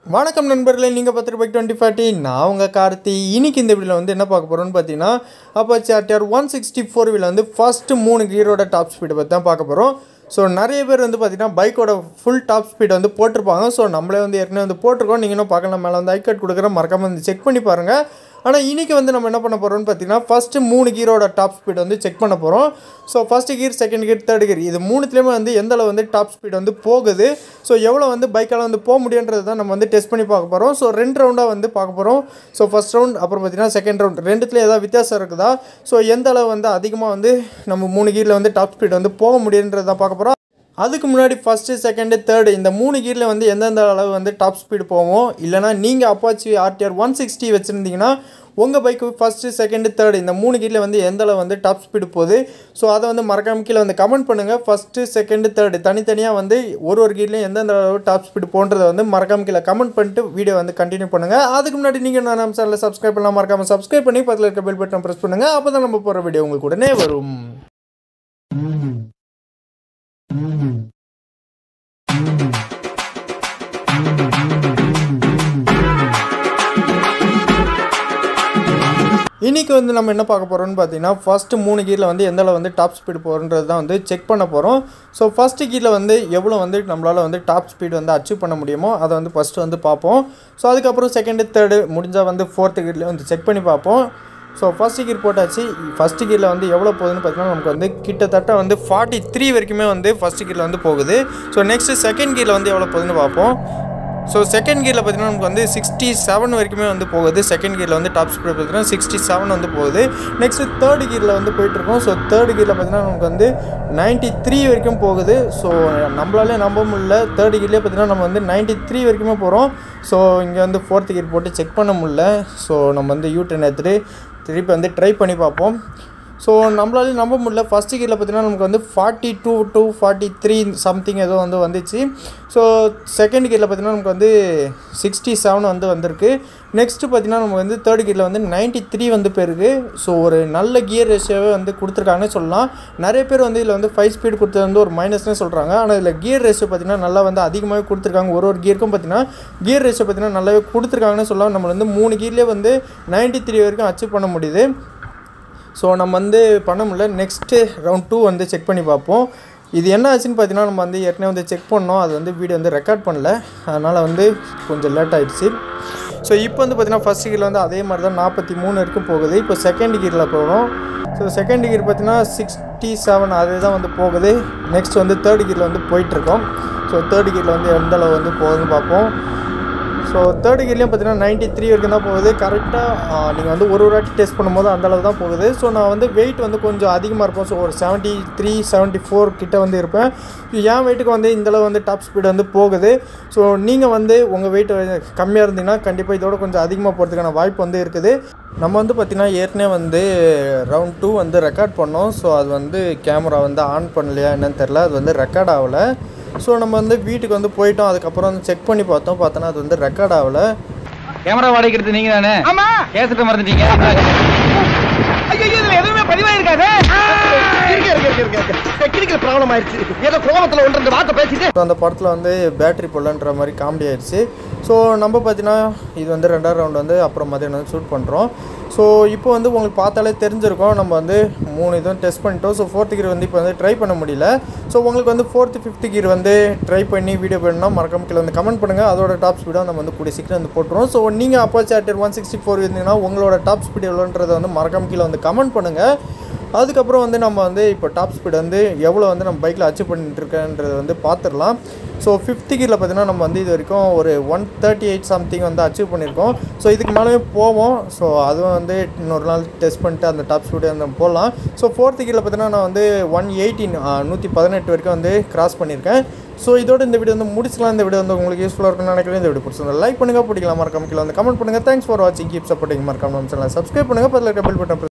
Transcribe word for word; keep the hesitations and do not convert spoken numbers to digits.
வணக்கம் நண்பர்களே, நீங்கள் பார்த்துட்டு பைக் டுவெண்ட்டி ஃபார்ட்டி. நான் உங்கள் கார்த்தி. இன்றைக்கி இந்த வீடியோவில் வந்து என்ன பார்க்க போகிறோன்னு பார்த்தீங்கன்னா, Apache RTR one sixty four வீலில் வந்து ஃபஸ்ட்டு மூணு கியரோட டாப் ஸ்பீடை பற்றி தான் பார்க்க போகிறோம். ஸோ நிறைய பேர் வந்து பார்த்திங்கன்னா பைக்கோட ஃபுல் டாப் ஸ்பீடை வந்து போட்டிருப்பாங்க. ஸோ நம்மளே வந்து ஏற்கனவே வந்து போட்டிருக்கோம். நீங்கள் இன்னும் பார்க்கலாம், மேலே வந்து ஐக்கார்ட் கொடுக்குற மறக்காமல் வந்து செக் பண்ணி பாருங்கள். ஆனால் இன்றைக்கி வந்து நம்ம என்ன பண்ண போகிறோம்னு பார்த்தீங்கன்னா, ஃபஸ்ட்டு மூணு கியரோட டாப் ஸ்பீட் வந்து செக் பண்ண போகிறோம். So first gear, second gear, third gear, இது மூணுத்துலேயுமே வந்து எந்த அளவு வந்து டாப் ஸ்பீட் வந்து போகுது, ஸோ எவ்வளோ வந்து பைக்கால் வந்து போக முடியுன்றது தான் நம்ம வந்து டெஸ்ட் பண்ணி பார்க்க போகிறோம். ஸோ ரெண்டு ரவுண்டாக வந்து பார்க்க போகிறோம். ஸோ ஃபஸ்ட் ரவுண்ட், அப்புறம் பார்த்தீங்கன்னா செகண்ட் ரவுண்ட், ரெண்டுத்துலேயும் ஏதாவது வித்தியாசம் இருக்குதா, ஸோ எந்த அளவு வந்து அதிகமாக வந்து நம்ம மூணு கியரில் வந்து டாப் ஸ்பீட் வந்து போக முடியுன்றது தான் பார்க்க போகிறோம். அதுக்கு முன்னாடி ஃபஸ்ட்டு, செகண்டு, தேர்டு இந்த மூணு கியரில் வந்து எந்தெந்த அளவு வந்து டாப் ஸ்பீடு போவோம், இல்லைனா நீங்கள் அப்பாச்சி ஆர்டிஆர் ஒன் சிக்ஸ்டி வச்சுருந்தீங்கன்னா உங்கள் பைக்கு ஃபஸ்ட்டு, செகண்டு, தேர்டு இந்த மூணு கியரில் வந்து எந்த அளவு வந்து டாப் ஸ்பீடு போகுது, ஸோ அதை வந்து மறக்காம கீழே வந்து கமெண்ட் பண்ணுங்கள். ஃபஸ்ட்டு, செகண்டு, தேர்டு தனித்தனியாக வந்து ஒரு ஒரு கியர்லேயும் எந்தெந்த அளவு டாப் ஸ்பீடு போன்றதை வந்து மறக்காம கீழே கமெண்ட் பண்ணிட்டு வீடியோ வந்து கண்டினியூ பண்ணுங்கள். அதுக்கு முன்னாடி நீங்கள் நான் நம்ம சேனலில் சப்ஸ்கிரைப் பண்ணலாம், மறக்காமல் சப்ஸ்கிரைப் பண்ணி பக்கத்தில் இருக்க பெல் பட்டன் ப்ரெஸ் பண்ணுங்கள். அப்போ தான் நம்ம போகிற வீடியோ உங்களுக்கு உடனே வரும். இன்றைக்கி வந்து நம்ம என்ன பார்க்க போகிறோம்னு பார்த்தீங்கன்னா, ஃபஸ்ட்டு மூணு கியரில் வந்து எந்த அளவு வந்து டாப் ஸ்பீடு போகிறன்றது தான் வந்து செக் பண்ண போகிறோம். ஸோ ஃபஸ்ட்டு கியரில் வந்து எவ்வளோ வந்து நம்மளால் வந்து டாப் ஸ்பீடு வந்து அச்சீவ் பண்ண முடியுமோ அதை வந்து ஃபஸ்ட்டு வந்து பார்ப்போம். ஸோ அதுக்கப்புறம் செகண்டு, தேர்டு முடிஞ்சால் வந்து ஃபோர்த்து கியர்லேயே வந்து செக் பண்ணி பார்ப்போம். ஸோ ஃபஸ்ட்டு கியர் போட்டாச்சு. ஃபஸ்ட்டு கியரில் வந்து எவ்வளோ போகுதுன்னு பார்த்தீங்கன்னா, நமக்கு வந்து கிட்டத்தட்ட வந்து ஃபார்ட்டி த்ரீ வரைக்குமே வந்து ஃபஸ்ட்டு கியரில் வந்து போகுது. ஸோ நெக்ஸ்ட்டு செகண்ட் கியரில் வந்து எவ்வளோ போகுதுன்னு பார்ப்போம். ஸோ செகண்ட் கியரில் பார்த்தீங்கன்னா நமக்கு வந்து சிக்ஸ்டி செவன் வரைக்குமே வந்து போகுது. செகண்ட் கியரில் வந்து டாப் ஸ்பீட் பார்த்தீங்கன்னா சிக்ஸ்டி செவன் வந்து போகுது. நெக்ஸ்ட்டு தேர்டு கியரில் வந்து போயிட்டுருக்கோம். ஸோ தேர்டு கியரில் பார்த்தீங்கன்னா நமக்கு வந்து நைன்ட்டி த்ரீ வரைக்கும் போகுது. ஸோ நம்மளாலே நம்ப முடியல, தேர்டு கியர்லேயே பார்த்தீங்கன்னா நம்ம வந்து நைன்ட்டி த்ரீ வரைக்குமே போகிறோம். ஸோ இங்கே வந்து ஃபோர்த்து கியர் போட்டு செக் பண்ண முடியல. ஸோ நம்ம வந்து யூ டர்ன் எடுத்துகிட்டு திருப்பி வந்து ட்ரை பண்ணி பார்ப்போம். ஸோ நம்மளாலே நம்ப முடியல. ஃபஸ்ட்டு கியரில் பார்த்தீங்கன்னா நமக்கு வந்து forty two to forty three something ஏதோ வந்து வந்துச்சு. ஸோ செகண்ட் கியரில் பார்த்தீங்கன்னா நமக்கு வந்து சிக்ஸ்டி செவன் வந்து வந்திருக்கு. நெக்ஸ்ட்டு பார்த்தீங்கன்னா நமக்கு வந்து தேர்ட் கியரில் வந்து நைன்ட்டி த்ரீ வந்து போயிருக்கு. ஸோ ஒரு நல்ல கியர் ரேஷியோவே வந்து கொடுத்துருக்காங்கன்னு சொல்லலாம். நிறைய பேர் வந்து இதில் வந்து ஃபைவ் ஸ்பீடு கொடுத்தது வந்து ஒரு மைனஸ்னே சொல்கிறாங்க. ஆனால் இதில் கியர் ரேஷியோ பார்த்தீங்கன்னா நல்லா வந்து அதிகமாகவே கொடுத்துருக்காங்க. ஒரு ஒரு கியருக்கும் பார்த்தீங்கன்னா கியர் ரேஷியோ பார்த்தீங்கன்னா நல்லாவே கொடுத்துருக்காங்கன்னு சொல்லலாம். நம்ம வந்து மூணு கியர்லேயே வந்து நைன்ட்டி த்ரீ வரைக்கும் அச்சீவ் பண்ண முடியுது. ஸோ நம்ம வந்து பண்ண முடியல. நெக்ஸ்ட்டு ரவுண்ட் டூ வந்து செக் பண்ணி பார்ப்போம். இது என்ன ஆச்சுன்னு பார்த்தீங்கன்னா, நம்ம வந்து ஏற்கனவே வந்து செக் பண்ணோம், அது வந்து வீடியோ வந்து ரெக்கார்ட் பண்ணல, அதனால் வந்து கொஞ்சம் லேட் ஆகிடுச்சு. ஸோ இப்போ வந்து பார்த்திங்கன்னா ஃபஸ்ட் கியரில் வந்து அதே மாதிரி தான் நாற்பத்தி மூணு வரைக்கும் போகுது. இப்போ செகண்ட் கியரில் போகிறோம். ஸோ செகண்ட் கியர் பார்த்திங்கன்னா சிக்ஸ்டி செவன் அதே தான் வந்து போகுது. நெக்ஸ்ட் வந்து தேர்ட் கியரில் வந்து போயிட்டுருக்கோம். ஸோ தேர்ட் கியரில் வந்து எந்த அளவு வந்து போகுதுன்னு பார்ப்போம். ஸோ தேர்ட் கியர்லேயும் பார்த்தீங்கன்னா நைன்ட்டி த்ரீ வரைக்கும் தான் போகுது. கரெக்டாக நீங்கள் வந்து ஒரு ஒரு வாட்டி டெஸ்ட் பண்ணும்போது அந்தளவு தான் போகுது. ஸோ நான் வந்து வெயிட் வந்து கொஞ்சம் அதிகமாக இருப்போம். ஸோ ஒரு செவன்ட்டி த்ரீ செவன்ட்டி ஃபோர் கிட்டே வந்து இருப்பேன். என் வெயிட்டுக்கு வந்து இந்தளவு வந்து டாப் ஸ்பீடு வந்து போகுது. ஸோ நீங்கள் வந்து உங்கள் வெயிட் கம்மியாக இருந்தீங்கன்னா கண்டிப்பாக இதோட கொஞ்சம் அதிகமாக போகிறதுக்கான வாய்ப்பு வந்து இருக்குது. நம்ம வந்து பார்த்திங்கன்னா ஏற்கனவே வந்து ரவுண்ட் டூ வந்து ரெக்கார்ட் பண்ணோம். ஸோ அது வந்து கேமரா வந்து ஆன் பண்ணலையா என்னன்னு தெரில, அது வந்து ரெக்கார்ட் ஆகலை. ஸோ நம்ம வந்து வீட்டுக்கு வந்து போயிட்டோம். அதுக்கப்புறம் வந்து செக் பண்ணி பார்த்தோம். பார்த்தோன்னா அது வந்து ரெக்கார்ட் ஆகலை. கேமரா வாடகைக்கிறது நீங்கள் தானே? ஆமாம். கேசட்டை மறந்துட்டீங்க. எதுவுமே பதிவாயிருக்காது. டெக்னிக்கல் ப்ராப்ளம் ஆயிடுச்சு. ஏதோ கோபத்தில் ஒன்று ரெண்டு வார்த்தை பேசிட்டு அந்த படத்தில் வந்து பேட்டரி போடலன்ற மாதிரி காமெடி ஆயிடுச்சு. ஸோ நம்ம பார்த்தீங்கன்னா இது வந்து ரெண்டாவது ரவுண்ட் வந்து அப்புறம் மதியம் வந்து ஷூட் பண்ணுறோம். ஸோ இப்போ வந்து உங்களுக்கு பார்த்தாலே தெரிஞ்சிருக்கும், நம்ம வந்து மூணு இதுவும் டெஸ்ட் பண்ணிட்டோம். ஸோ ஃபோர்த்து கியர் வந்து இப்போ வந்து ட்ரை பண்ண முடியல. ஸோ உங்களுக்கு வந்து ஃபோர்த்து ஃபிஃப்த்து கியர் வந்து ட்ரை பண்ணி வீடியோ பண்ணால் மறக்காம கீழே வந்து கமெண்ட் பண்ணுங்கள். அதோட டாப் ஸ்பீடாக நம்ம வந்து கூடிய சீக்கிரம் வந்து போட்டுருவோம். ஸோ நீங்கள் Apache RTR one sixty four இருந்தீங்கன்னா உங்களோட டாப் ஸ்பீடு எவ்வளோன்றதை வந்து மறக்காம கீழே வந்து கமெண்ட் பண்ணுங்கள். அதுக்கப்புறம் வந்து நம்ம வந்து இப்போ டாப் ஸ்பீடு வந்து எவ்வளோ வந்து நம்ம பைக்கில் அச்சீவ் பண்ணிட்டு இருக்கேன்றதை வந்து பார்த்துடலாம். ஸோ ஃபிஃப்த்து கியரில் பார்த்தீங்கன்னா நம்ம வந்து இது வரைக்கும் ஒரு ஒன் தேர்ட்டி எயிட் சம்திங் வந்து அச்சீவ் பண்ணியிருக்கோம். ஸோ இதுக்கு மேலே போவோம். ஸோ அதுவும் வந்து இன்னொரு நாள் டெஸ்ட் பண்ணிட்டு அந்த டாப் ஸ்பீடு வந்து போடலாம். ஸோ ஃபோர்த்து கியரில் பார்த்தீங்கன்னா நான் வந்து ஒன் எயிட்டீன் நூற்றி பதினெட்டு வரைக்கும் வந்து கிராஸ் பண்ணியிருக்கேன். ஸோ இதோட இந்த வீடியோ வந்து முடிச்சுக்கலாம். இந்த வீடியோ வந்து உங்களுக்கு யூஸ்ஃபுல்லாக இருக்குன்னு நினைக்கிறேன். இந்த வீடியோ பிடிச்சிருந்தா லைக் பண்ணுங்கள், பிடிக்கலாம் மறக்காம கீழே வந்து கமெண்ட் பண்ணுங்கள். தேங்க்ஸ் ஃபார் வாட்சிங், கீப் சப்போர்ட்டிங். மறக்காம நம்ம சேனலை சப்ஸ்கிரைப் பண்ணுங்கள், பக்கத்தில் இருக்க பெல் பட்டன்